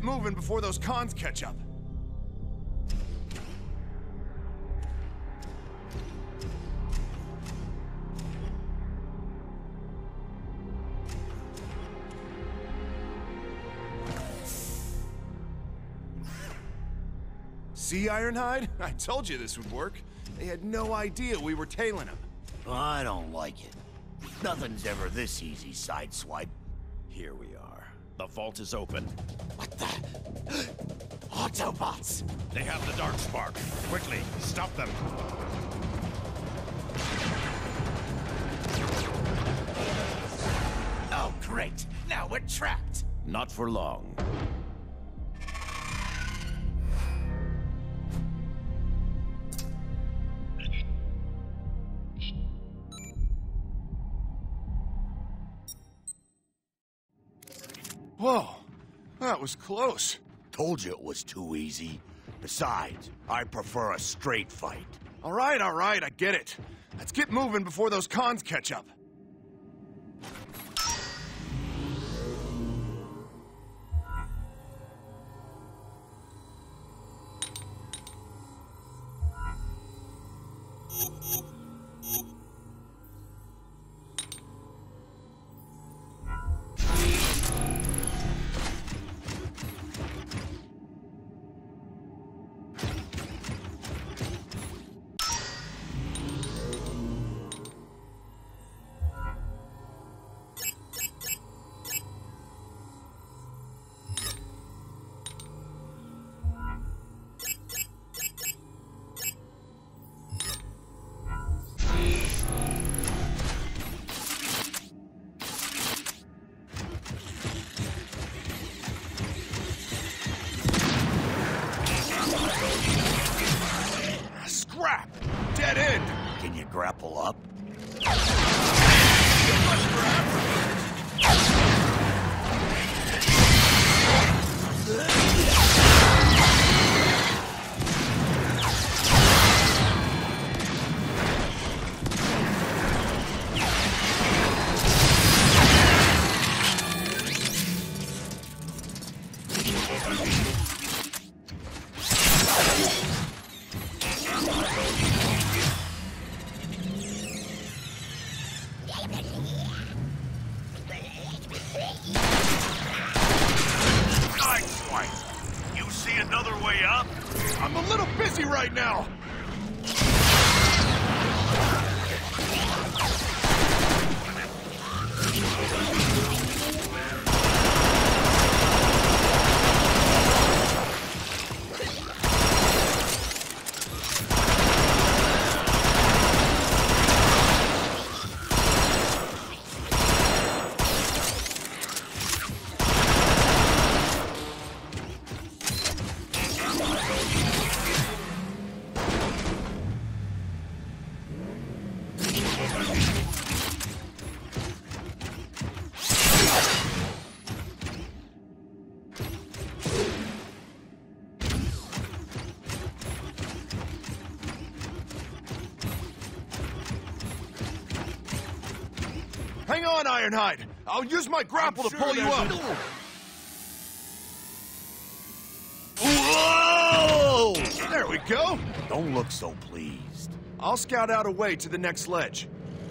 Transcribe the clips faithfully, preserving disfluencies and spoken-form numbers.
get moving before those cons catch up. See, Ironhide? I told you this would work. They had no idea we were tailing them. I don't like it. Nothing's ever this easy, Sideswipe. Here we are. The vault is open. What the? Autobots! They have the dark spark. Quickly, stop them. Oh, great. Now we're trapped. Not for long. Whoa, that was close. Told you it was too easy. Besides, I prefer a straight fight. All right, all right, I get it. Let's get moving before those cons catch up. Scrap! Dead end! Can you grapple up? Sideswipe, you see another way up? I'm a little busy right now! Hang on, Ironhide! I'll use my grapple I'm to sure pull you there's up! a- Whoa! There we go! Don't look so pleased. I'll scout out a way to the next ledge.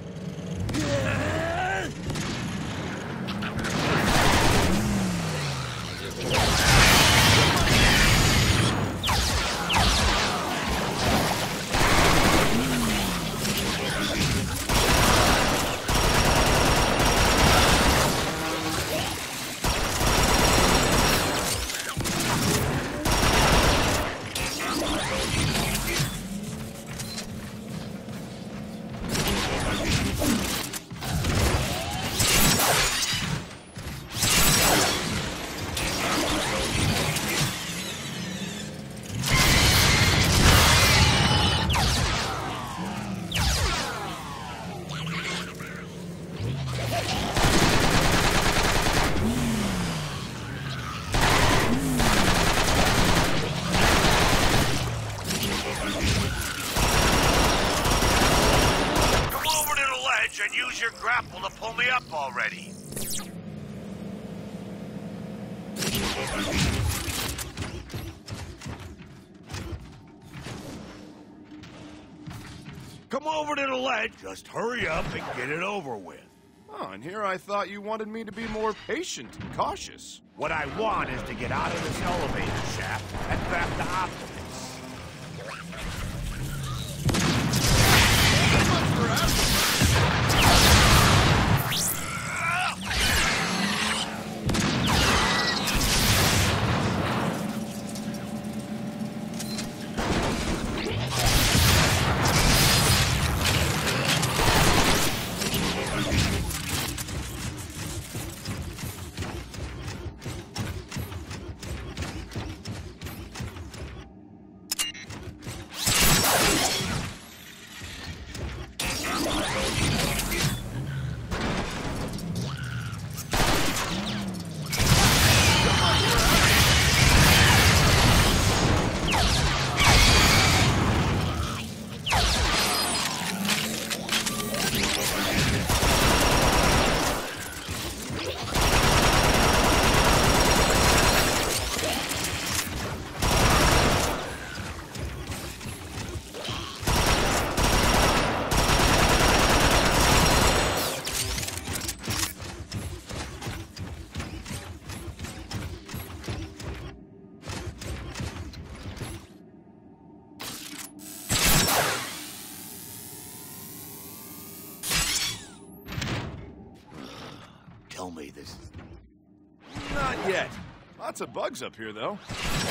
And use your grapple to pull me up already. Come over to the ledge. Just hurry up and get it over with. Oh, and here I thought you wanted me to be more patient and cautious. What I want is to get out of this elevator shaft and back to Optimus. Tell me this is... Not yet. Lots of bugs up here, though.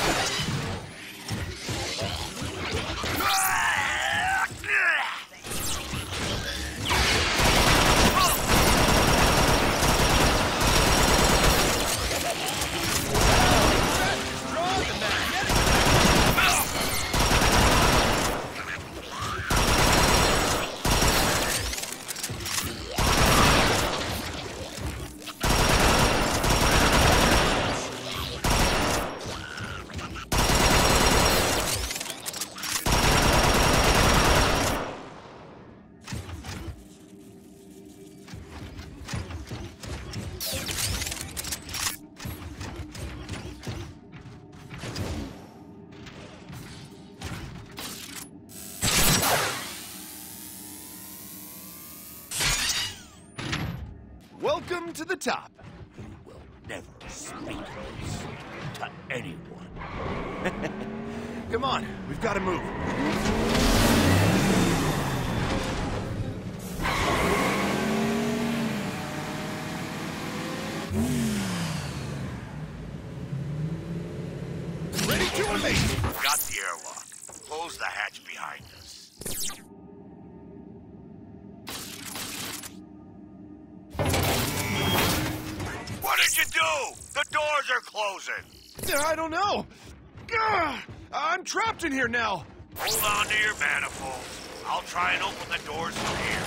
Welcome to the top. You will never speak this to anyone. Come on, we've got to move. Ready to release. Got the airlock. Close the hatch behind us. What did you do? The doors are closing. I don't know. Ugh, I'm trapped in here now. Hold on to your manifold. I'll try and open the doors from here.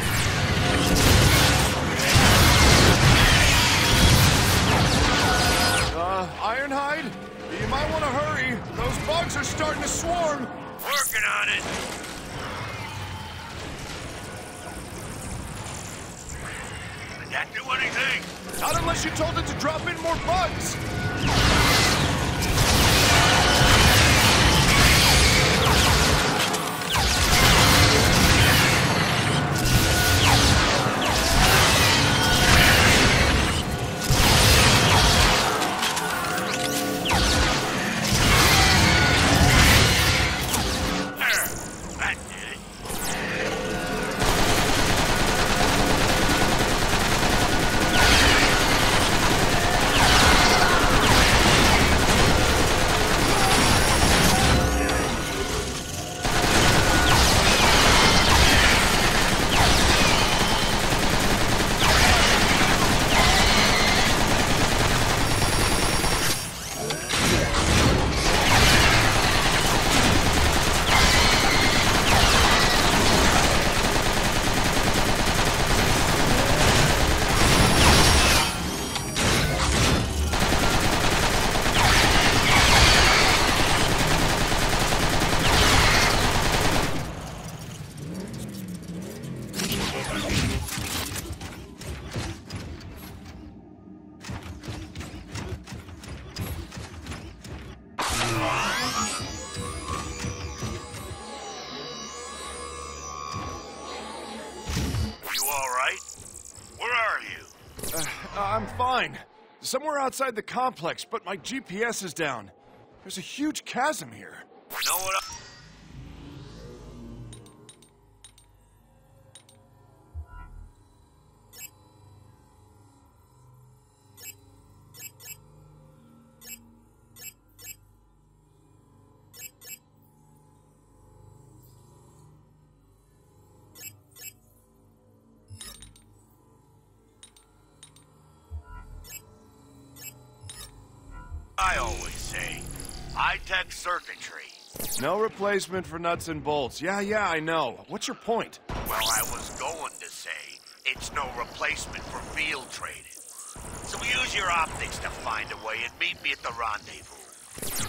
Uh, Ironhide, you might want to hurry. Those bugs are starting to swarm. Working on it. Did that do anything? Not unless you told it to drop in more bugs. There, that did it. Where are you? Uh, I'm fine. Somewhere outside the complex, but my G P S is down. There's a huge chasm here. You know what I... I always say, high-tech circuitry. No replacement for nuts and bolts. Yeah, yeah, I know. What's your point? Well, I was going to say, it's no replacement for field trading. So use your optics to find a way and meet me at the rendezvous.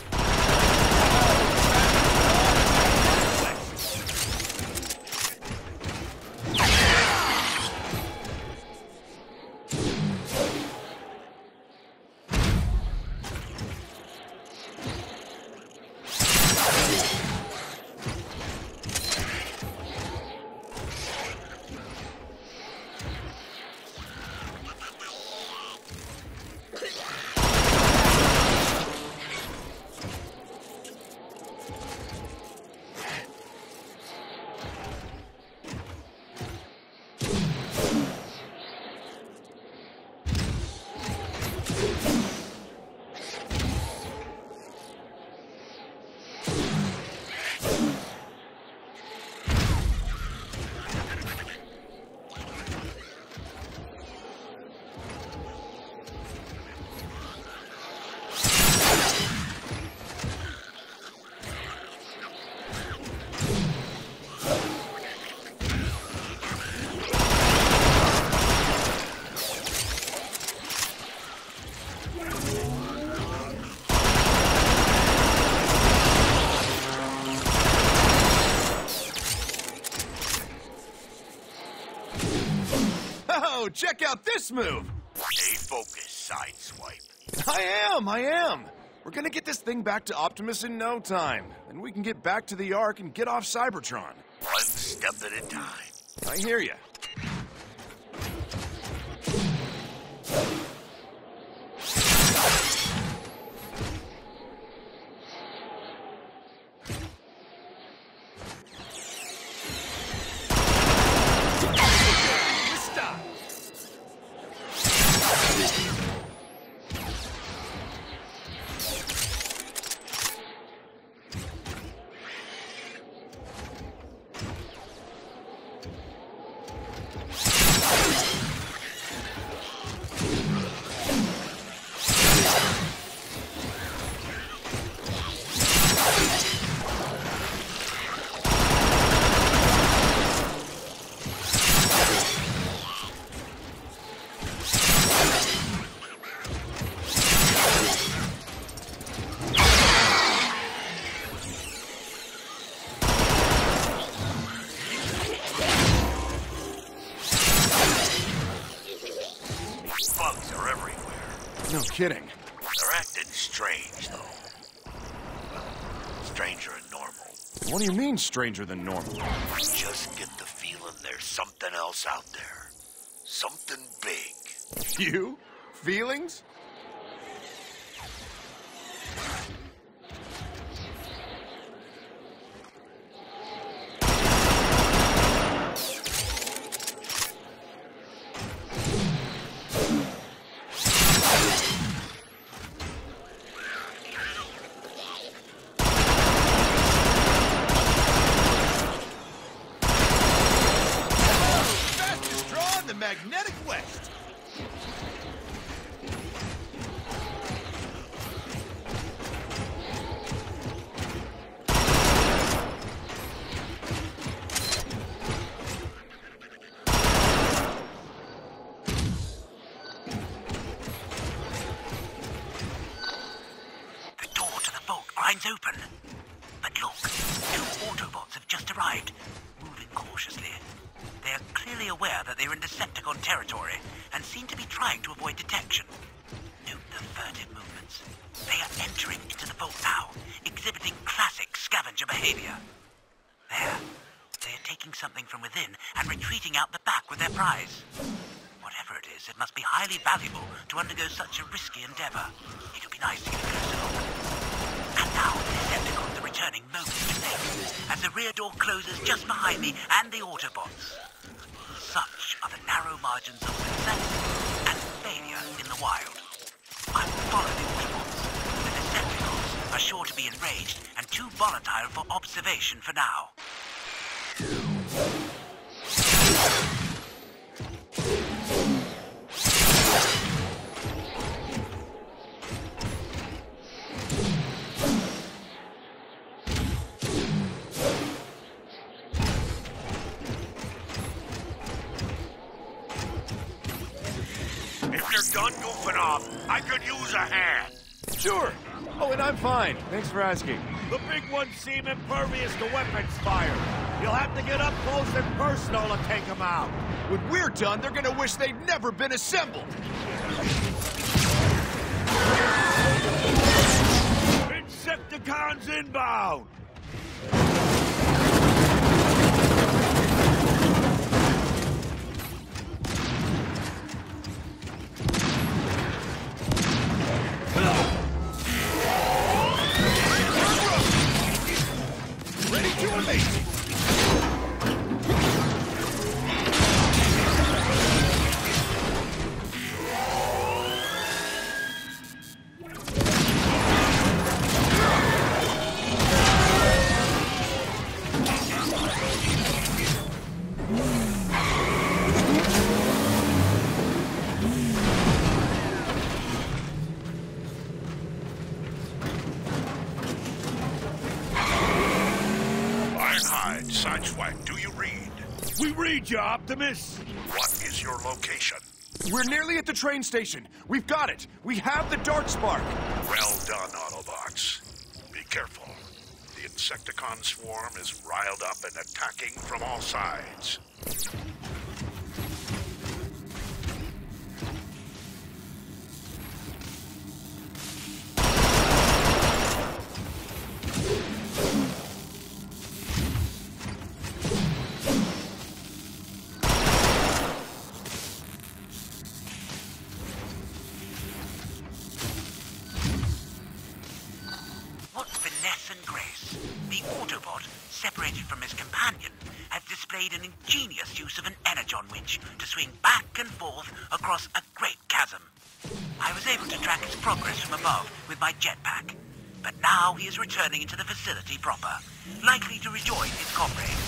Oh, check out this move! Stay focused, Sideswipe. I am, I am! We're gonna get this thing back to Optimus in no time. Then we can get back to the Ark and get off Cybertron. One step at a time. I hear ya. No kidding. They're acting strange, though. Stranger than normal. What do you mean, stranger than normal? I just get the feeling there's something else out there. Something big. You? Feelings? Magnetic West. The door to the vault grinds open. But look, two Autobots have just arrived, moving cautiously. They are clearly aware that they're in Decepticon territory and seem to be trying to avoid detection. Note the furtive movements. They are entering into the vault now, exhibiting classic scavenger behavior. There. They are taking something from within and retreating out the back with their prize. Whatever is, it must be highly valuable to undergo such a risky endeavor. It would be nice to get a closer look. And now, the Decepticons are returning momentarily, as the rear door closes just behind me and the Autobots. Such are the narrow margins of success and failure in the wild. I will follow the Autobots. The Decepticons are sure to be enraged and too volatile for observation for now. If you're done goofing off, I could use a hand. Sure. Oh, and I'm fine. Thanks for asking. The big ones seem impervious to weapons fire. You'll have to get up close and personal to take them out. When we're done, they're gonna wish they'd never been assembled. Insecticons inbound! Ready to release. Sideswipe, do you read? We read you, Optimus! What is your location? We're nearly at the train station. We've got it. We have the Dark Spark. Well done, Autobots. Be careful. The Insecticon swarm is riled up and attacking from all sides. Separated from his companion, has displayed an ingenious use of an energon winch to swing back and forth across a great chasm. I was able to track his progress from above with my jetpack, but now he is returning into the facility proper, likely to rejoin his comrades.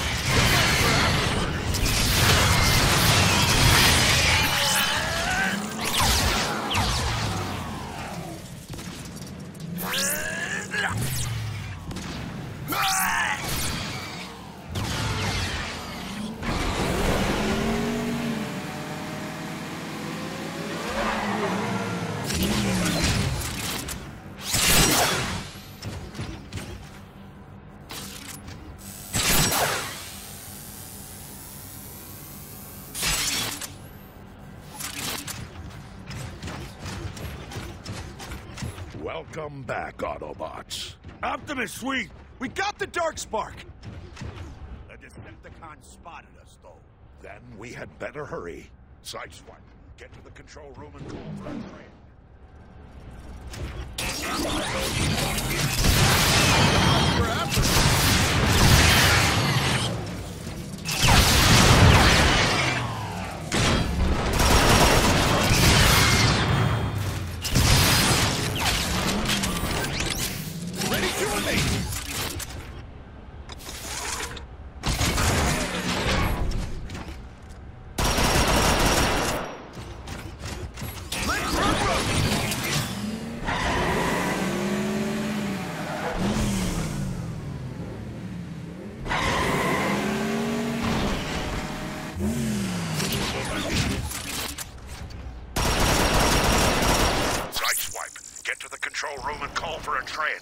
Welcome back, Autobots. Optimus, sweet! We got the Dark Spark. The Decepticons spotted us, though. Then we had better hurry. Sideswipe, get to the control room and call for a train. We're after it. Ready to release. Sideswipe, get to the control room and call for a train.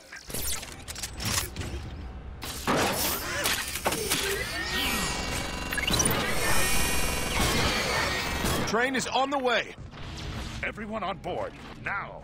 Train is on the way. Everyone on board, now.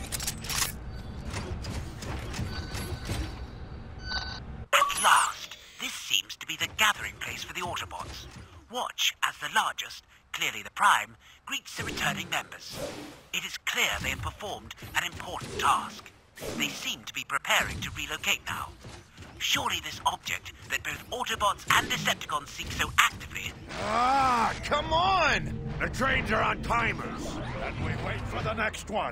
At last, This seems to be the gathering place for the Autobots. Watch as the largest, clearly the Prime, greets the returning members. It is clear they have performed an important task. They seem to be preparing to relocate now. Surely this object that both Autobots and Decepticons seek so actively... Ah, come on! The trains are on timers, and we wait for the next one.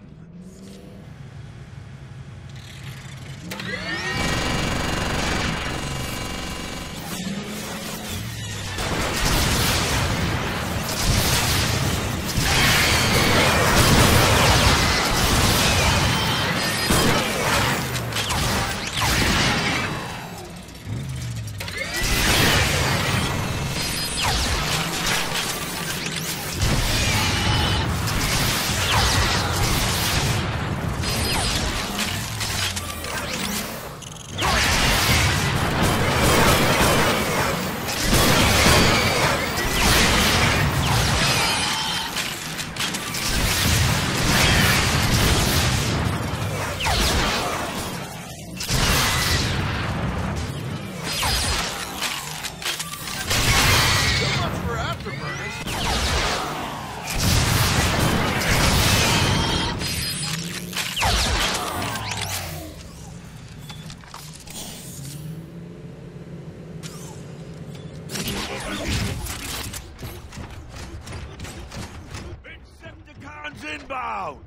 Insecticons inbound!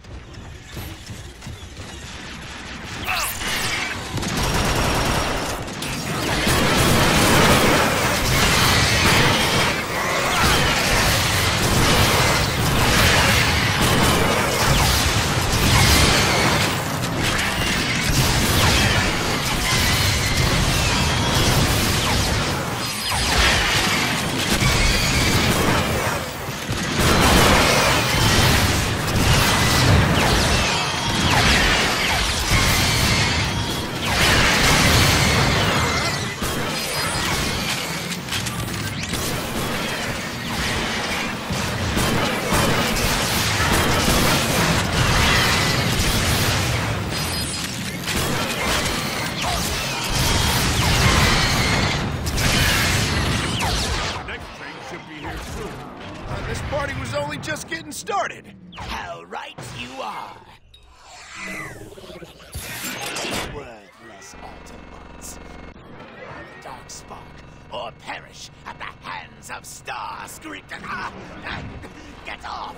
Just getting started. How right you are. Worthless Autobots. Dark spark, or perish at the hands of Starscream. Ah, get off!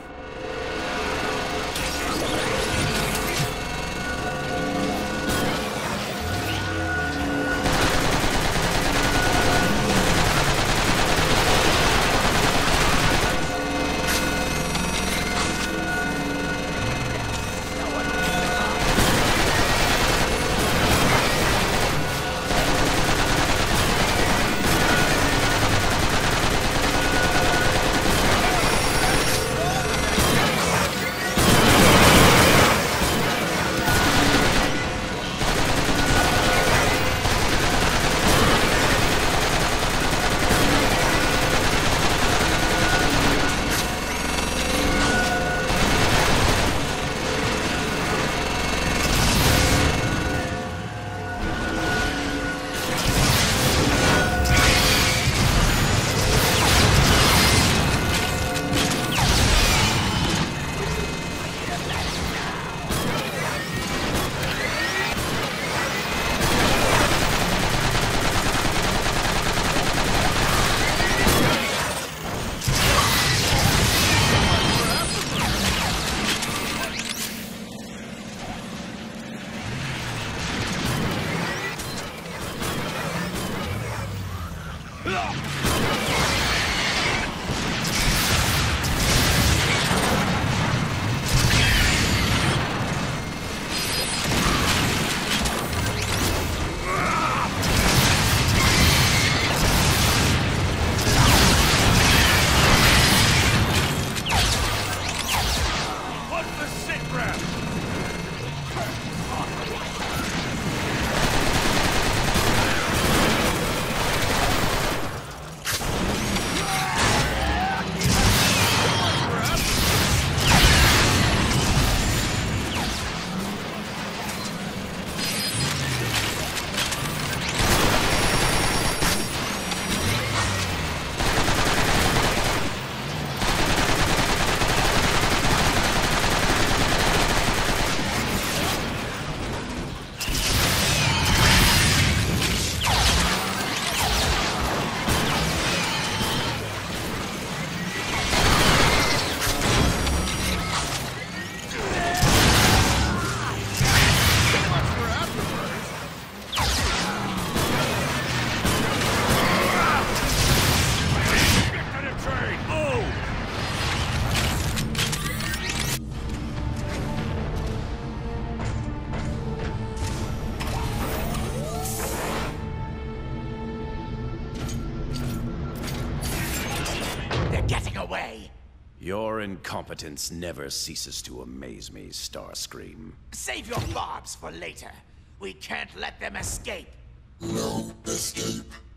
Your incompetence never ceases to amaze me, Starscream. Save your barbs for later. We can't let them escape. No escape.